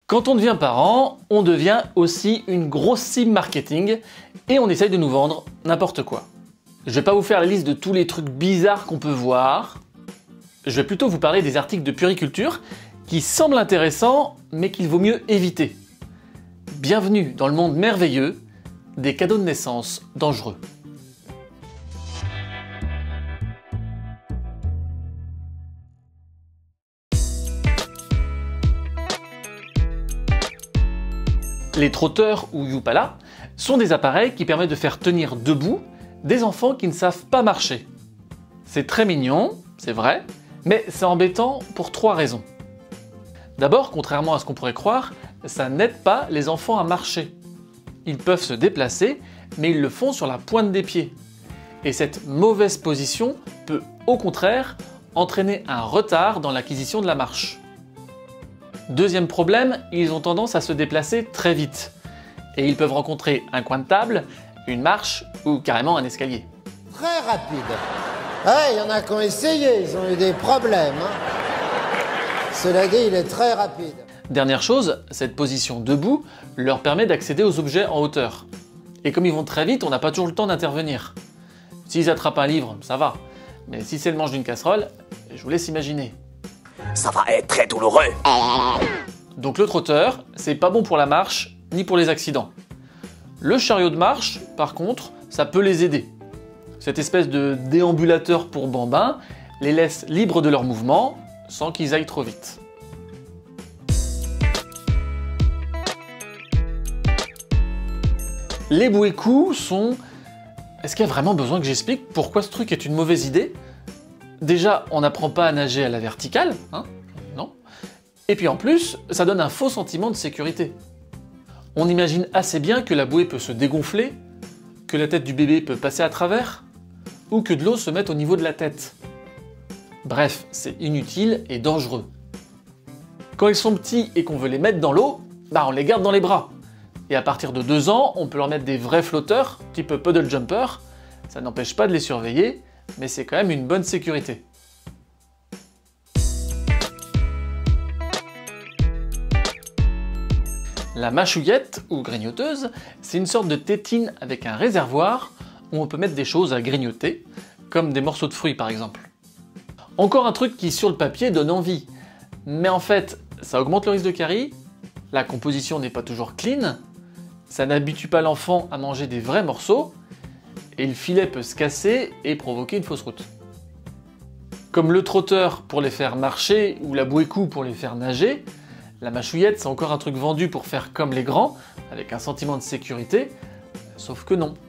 Quand on devient parent, on devient aussi une grosse cible marketing et on essaye de nous vendre n'importe quoi. Je vais pas vous faire la liste de tous les trucs bizarres qu'on peut voir. Je vais plutôt vous parler des articles de puériculture qui semblent intéressants mais qu'il vaut mieux éviter. Bienvenue dans le monde merveilleux des cadeaux de naissance dangereux. Les trotteurs ou Yupala sont des appareils qui permettent de faire tenir debout des enfants qui ne savent pas marcher. C'est très mignon, c'est vrai, mais c'est embêtant pour 3 raisons. D'abord, contrairement à ce qu'on pourrait croire, ça n'aide pas les enfants à marcher. Ils peuvent se déplacer, mais ils le font sur la pointe des pieds. Et cette mauvaise position peut au contraire entraîner un retard dans l'acquisition de la marche. Deuxième problème, ils ont tendance à se déplacer très vite. Et ils peuvent rencontrer un coin de table, une marche ou carrément un escalier. Très rapide. Il y en a qui ont essayé, ils ont eu des problèmes. Cela dit, il est très rapide. Dernière chose, cette position debout leur permet d'accéder aux objets en hauteur. Et comme ils vont très vite, on n'a pas toujours le temps d'intervenir. S'ils attrapent un livre, ça va. Mais si c'est le manche d'une casserole, je vous laisse imaginer. Ça va être très douloureux. Donc le trotteur, c'est pas bon pour la marche, ni pour les accidents. Le chariot de marche, par contre, ça peut les aider. Cette espèce de déambulateur pour bambins les laisse libres de leurs mouvements, sans qu'ils aillent trop vite. Les bouées-coups sont... Est-ce qu'il y a vraiment besoin que j'explique pourquoi ce truc est une mauvaise idée ? Déjà, on n'apprend pas à nager à la verticale, hein ? Non. Et puis en plus, ça donne un faux sentiment de sécurité. On imagine assez bien que la bouée peut se dégonfler, que la tête du bébé peut passer à travers, ou que de l'eau se mette au niveau de la tête. Bref, c'est inutile et dangereux. Quand ils sont petits et qu'on veut les mettre dans l'eau, on les garde dans les bras. Et à partir de 2 ans, on peut leur mettre des vrais flotteurs, type puddle jumper. Ça n'empêche pas de les surveiller, mais c'est quand même une bonne sécurité. La mâchouillette, ou grignoteuse, c'est une sorte de tétine avec un réservoir où on peut mettre des choses à grignoter, comme des morceaux de fruits par exemple. Encore un truc qui sur le papier donne envie, mais en fait ça augmente le risque de carie, la composition n'est pas toujours clean, ça n'habitue pas l'enfant à manger des vrais morceaux, et le filet peut se casser et provoquer une fausse route. Comme le trotteur pour les faire marcher ou la bouée-cou pour les faire nager, la mâchouillette c'est encore un truc vendu pour faire comme les grands, avec un sentiment de sécurité, sauf que non.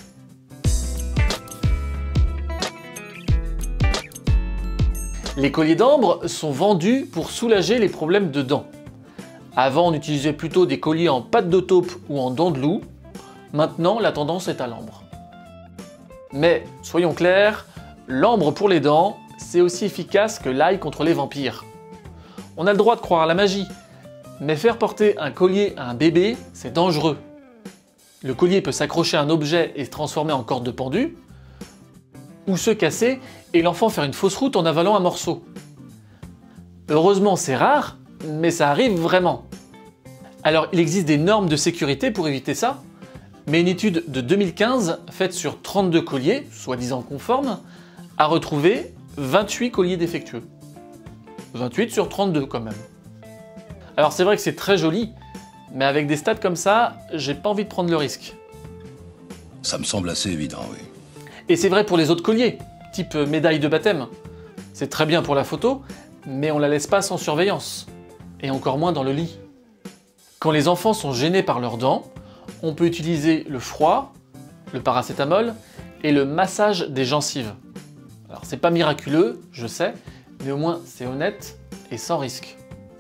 Les colliers d'ambre sont vendus pour soulager les problèmes de dents. Avant on utilisait plutôt des colliers en pâte de taupe ou en dents de loup, maintenant la tendance est à l'ambre. Mais, soyons clairs, l'ambre pour les dents, c'est aussi efficace que l'ail contre les vampires. On a le droit de croire à la magie, mais faire porter un collier à un bébé, c'est dangereux. Le collier peut s'accrocher à un objet et se transformer en corde de pendu, ou se casser et l'enfant faire une fausse route en avalant un morceau. Heureusement, c'est rare, mais ça arrive vraiment. Alors, il existe des normes de sécurité pour éviter ça, mais une étude de 2015, faite sur 32 colliers, soi-disant conformes, a retrouvé 28 colliers défectueux. 28 sur 32 quand même. Alors c'est vrai que c'est très joli, mais avec des stats comme ça, j'ai pas envie de prendre le risque. Ça me semble assez évident, oui. Et c'est vrai pour les autres colliers, type médaille de baptême. C'est très bien pour la photo, mais on la laisse pas sans surveillance. Et encore moins dans le lit. Quand les enfants sont gênés par leurs dents, on peut utiliser le froid, le paracétamol et le massage des gencives. Alors c'est pas miraculeux, je sais, mais au moins c'est honnête et sans risque.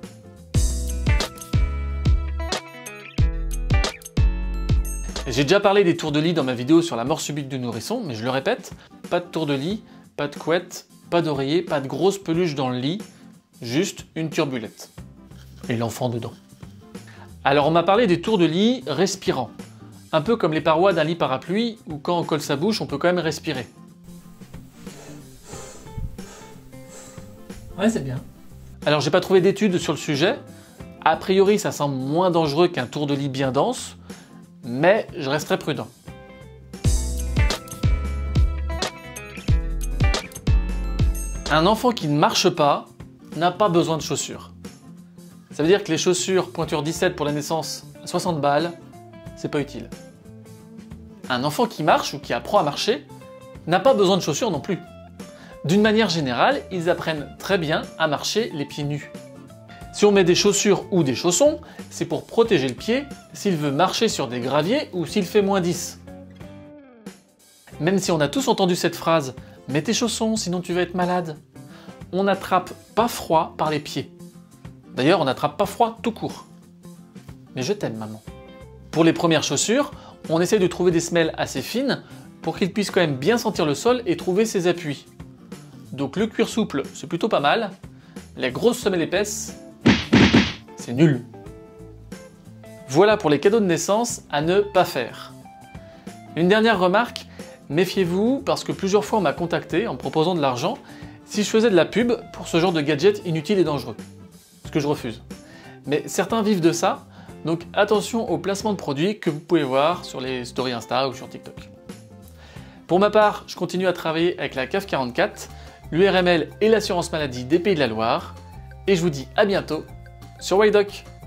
J'ai déjà parlé des tours de lit dans ma vidéo sur la mort subite du nourrisson, mais je le répète, pas de tour de lit, pas de couette, pas d'oreiller, pas de grosse peluche dans le lit, juste une turbulette. Et l'enfant dedans. Alors on m'a parlé des tours de lit respirants. Un peu comme les parois d'un lit parapluie, où quand on colle sa bouche, on peut quand même respirer. Ouais, c'est bien. Alors j'ai pas trouvé d'études sur le sujet, A priori, ça semble moins dangereux qu'un tour de lit bien dense, mais je resterai prudent. Un enfant qui ne marche pas n'a pas besoin de chaussures. Ça veut dire que les chaussures pointure 17 pour la naissance à 60 balles, c'est pas utile. Un enfant qui marche ou qui apprend à marcher n'a pas besoin de chaussures non plus. D'une manière générale, ils apprennent très bien à marcher les pieds nus. Si on met des chaussures ou des chaussons, c'est pour protéger le pied s'il veut marcher sur des graviers ou s'il fait moins 10. Même si on a tous entendu cette phrase « Mets tes chaussons, sinon tu vas être malade », on n'attrape pas froid par les pieds. D'ailleurs, on n'attrape pas froid tout court. Mais je t'aime, maman. Pour les premières chaussures, on essaie de trouver des semelles assez fines pour qu'ils puissent quand même bien sentir le sol et trouver ses appuis. Donc le cuir souple, c'est plutôt pas mal. Les grosses semelles épaisses, c'est nul. Voilà pour les cadeaux de naissance à ne pas faire. Une dernière remarque, méfiez-vous parce que plusieurs fois on m'a contacté en me proposant de l'argent si je faisais de la pub pour ce genre de gadget inutile et dangereux. Ce que je refuse. Mais certains vivent de ça, donc attention aux placements de produits que vous pouvez voir sur les stories Insta ou sur TikTok. Pour ma part, je continue à travailler avec la CAF 44, l'URML et l'assurance maladie des Pays de la Loire, et je vous dis à bientôt sur WhyDoc.